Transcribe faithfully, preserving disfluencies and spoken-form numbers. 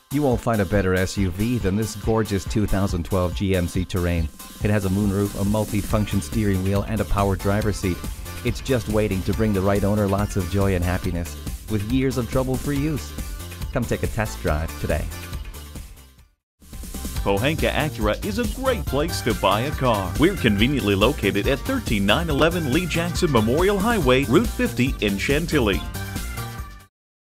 You won't find a better S U V than this gorgeous two thousand twelve G M C Terrain. It has a moonroof, a multi-function steering wheel, and a power driver's seat. It's just waiting to bring the right owner lots of joy and happiness, with years of trouble-free use. Come take a test drive today. Pohanka Acura is a great place to buy a car. We're conveniently located at one three nine one one Lee Jackson Memorial Highway, Route fifty in Chantilly.